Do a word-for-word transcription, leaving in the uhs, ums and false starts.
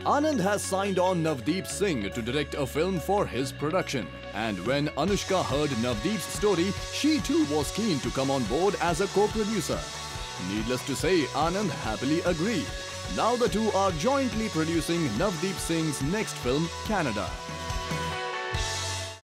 Anand has signed on Navdeep Singh to direct a film for his production. And when Anushka heard Navdeep's story, she too was keen to come on board as a co-producer. Needless to say, Anand happily agreed. Now the two are jointly producing Navdeep Singh's next film, Canada.